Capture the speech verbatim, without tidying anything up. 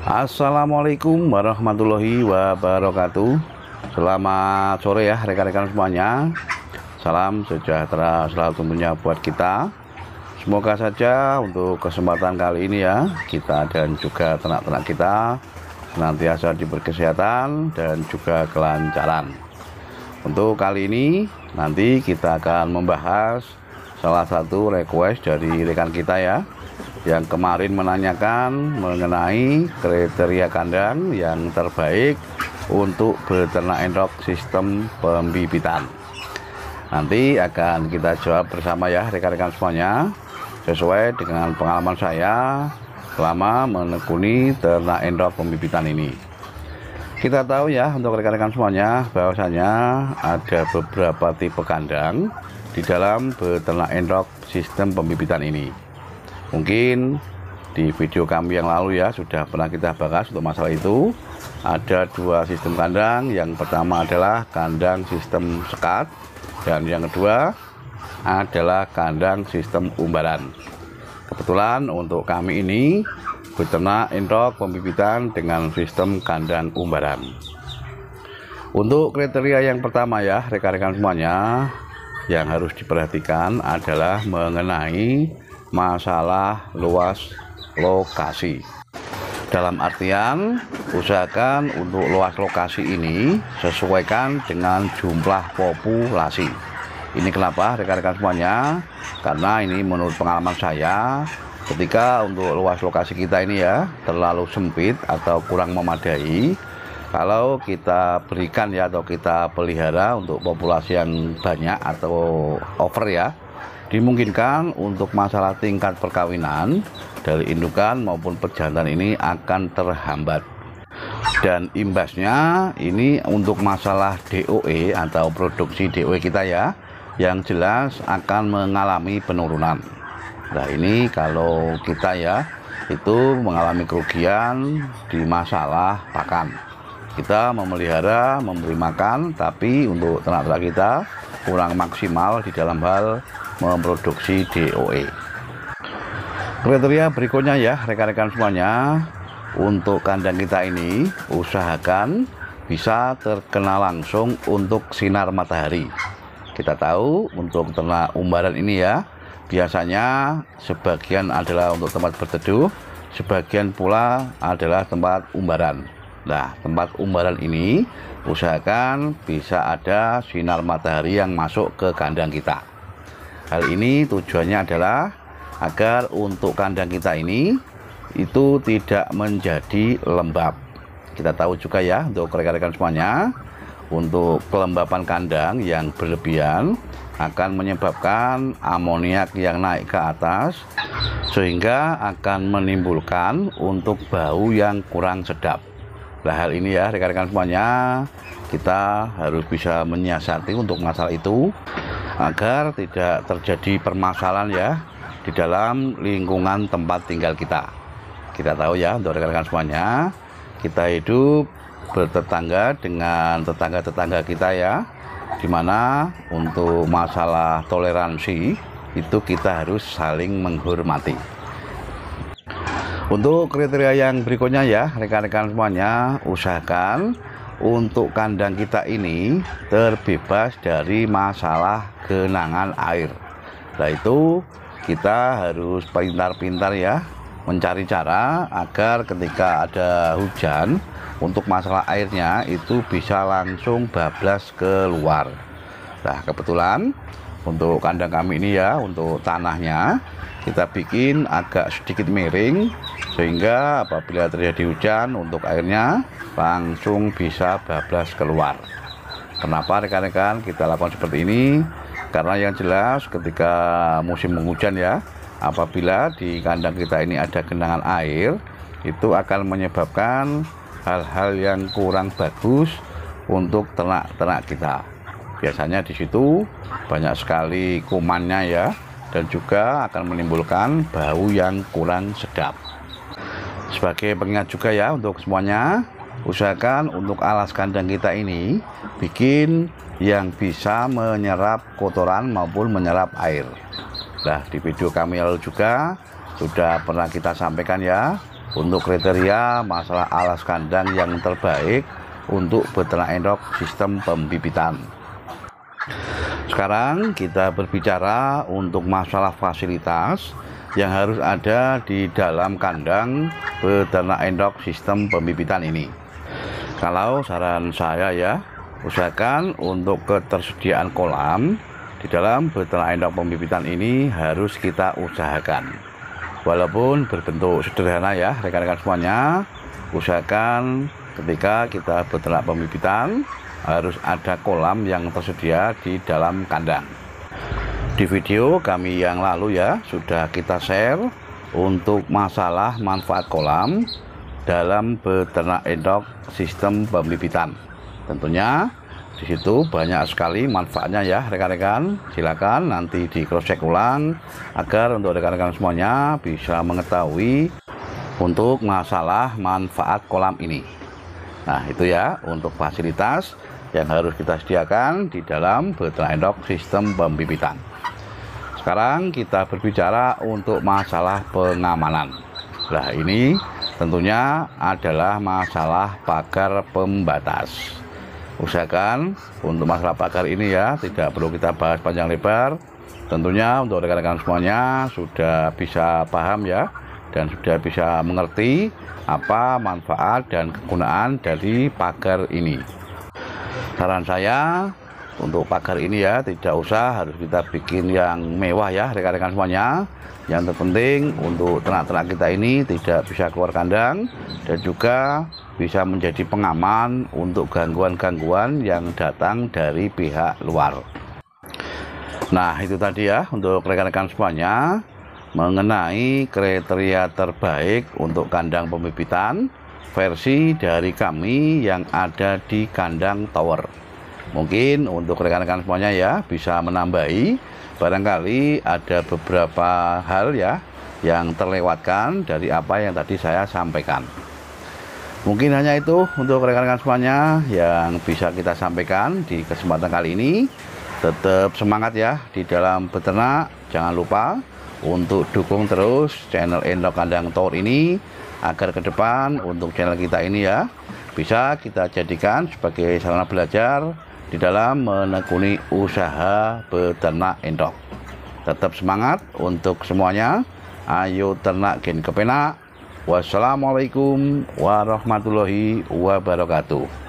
Assalamualaikum warahmatullahi wabarakatuh. Selamat sore ya rekan-rekan semuanya. Salam sejahtera selalu tentunya buat kita. Semoga saja untuk kesempatan kali ini ya, kita dan juga ternak-ternak kita senantiasa diberi kesehatan dan juga kelancaran. Untuk kali ini nanti kita akan membahas salah satu request dari rekan kita ya, yang kemarin menanyakan mengenai kriteria kandang yang terbaik untuk beternak endok sistem pembibitan. Nanti akan kita jawab bersama ya rekan-rekan semuanya, sesuai dengan pengalaman saya selama menekuni ternak endok pembibitan ini. Kita tahu ya untuk rekan-rekan semuanya bahwasanya ada beberapa tipe kandang di dalam beternak endok sistem pembibitan ini. Mungkin di video kami yang lalu ya sudah pernah kita bahas untuk masalah itu. Ada dua sistem kandang. Yang pertama adalah kandang sistem sekat, dan yang kedua adalah kandang sistem umbaran. Kebetulan untuk kami ini beternak endok pembibitan dengan sistem kandang umbaran. Untuk kriteria yang pertama ya rekan-rekan semuanya, yang harus diperhatikan adalah mengenai masalah luas lokasi. Dalam artian, usahakan untuk luas lokasi ini sesuaikan dengan jumlah populasi. Ini kenapa rekan-rekan semuanya? Karena ini menurut pengalaman saya, ketika untuk luas lokasi kita ini ya terlalu sempit atau kurang memadai, kalau kita berikan ya atau kita pelihara untuk populasi yang banyak atau over ya, dimungkinkan untuk masalah tingkat perkawinan dari indukan maupun pejantan ini akan terhambat, dan imbasnya ini untuk masalah D O E atau produksi D O E kita ya, yang jelas akan mengalami penurunan. Nah ini kalau kita ya itu mengalami kerugian di masalah pakan. Kita memelihara, memberi makan, tapi untuk ternak-ternak kita kurang maksimal di dalam hal memproduksi D O E. Kriteria berikutnya ya rekan-rekan semuanya, untuk kandang kita ini usahakan bisa terkena langsung untuk sinar matahari. Kita tahu untuk ternak umbaran ini ya, biasanya sebagian adalah untuk tempat berteduh, sebagian pula adalah tempat umbaran. Nah, tempat umbaran ini usahakan bisa ada sinar matahari yang masuk ke kandang kita. Hal ini tujuannya adalah agar untuk kandang kita ini itu tidak menjadi lembab. Kita tahu juga ya untuk rekan-rekan semuanya, untuk kelembapan kandang yang berlebihan akan menyebabkan amoniak yang naik ke atas, sehingga akan menimbulkan untuk bau yang kurang sedap. Nah hal ini ya rekan-rekan semuanya, kita harus bisa menyiasati untuk masalah itu agar tidak terjadi permasalahan ya di dalam lingkungan tempat tinggal kita. Kita tahu ya untuk rekan-rekan semuanya, kita hidup bertetangga dengan tetangga-tetangga kita ya, dimana untuk masalah toleransi itu kita harus saling menghormati. Untuk kriteria yang berikutnya ya rekan-rekan semuanya, usahakan untuk kandang kita ini terbebas dari masalah genangan air. Nah itu kita harus pintar-pintar ya mencari cara agar ketika ada hujan, untuk masalah airnya itu bisa langsung bablas keluar. Nah kebetulan untuk kandang kami ini ya, untuk tanahnya kita bikin agak sedikit miring, sehingga apabila terjadi hujan untuk airnya langsung bisa bablas keluar. Kenapa rekan-rekan kita lakukan seperti ini? Karena yang jelas ketika musim penghujan ya, apabila di kandang kita ini ada genangan air, itu akan menyebabkan hal-hal yang kurang bagus untuk ternak-ternak kita. Biasanya di situ banyak sekali kumannya ya, dan juga akan menimbulkan bau yang kurang sedap. Sebagai pengingat juga ya untuk semuanya, usahakan untuk alas kandang kita ini bikin yang bisa menyerap kotoran maupun menyerap air. Nah di video kami lalu juga sudah pernah kita sampaikan ya, untuk kriteria masalah alas kandang yang terbaik untuk beternak endok sistem pembibitan. Sekarang kita berbicara untuk masalah fasilitas yang harus ada di dalam kandang beternak endok sistem pembibitan ini. Kalau saran saya ya, usahakan untuk ketersediaan kolam di dalam beternak endok pembibitan ini harus kita usahakan. Walaupun berbentuk sederhana ya rekan-rekan semuanya, usahakan ketika kita beternak pembibitan harus ada kolam yang tersedia di dalam kandang. Di video kami yang lalu ya sudah kita share untuk masalah manfaat kolam dalam beternak endok sistem pembibitan. Tentunya di situ banyak sekali manfaatnya ya rekan-rekan. Silakan nanti di cross check ulang agar untuk rekan-rekan semuanya bisa mengetahui untuk masalah manfaat kolam ini. Nah itu ya untuk fasilitas yang harus kita sediakan di dalam beternak endok sistem pembibitan. Sekarang kita berbicara untuk masalah pengamanan. Nah ini tentunya adalah masalah pagar pembatas. Usahakan untuk masalah pagar ini ya tidak perlu kita bahas panjang lebar. Tentunya untuk rekan-rekan semuanya sudah bisa paham ya dan sudah bisa mengerti apa manfaat dan kegunaan dari pagar ini. Saran saya untuk pagar ini ya tidak usah harus kita bikin yang mewah ya rekan-rekan semuanya. Yang terpenting untuk ternak-ternak kita ini tidak bisa keluar kandang dan juga bisa menjadi pengaman untuk gangguan-gangguan yang datang dari pihak luar. Nah itu tadi ya untuk rekan-rekan semuanya mengenai kriteria terbaik untuk kandang pembibitan versi dari kami yang ada di kandang tower. Mungkin untuk rekan-rekan semuanya ya bisa menambahi, barangkali ada beberapa hal ya yang terlewatkan dari apa yang tadi saya sampaikan. Mungkin hanya itu untuk rekan-rekan semuanya yang bisa kita sampaikan di kesempatan kali ini. Tetap semangat ya di dalam beternak. Jangan lupa untuk dukung terus channel Endok Kandang Tower ini agar ke depan untuk channel kita ini ya bisa kita jadikan sebagai sarana belajar di dalam menekuni usaha beternak endok. Tetap semangat untuk semuanya. Ayo ternak gen kepenak. Wassalamualaikum warahmatullahi wabarakatuh.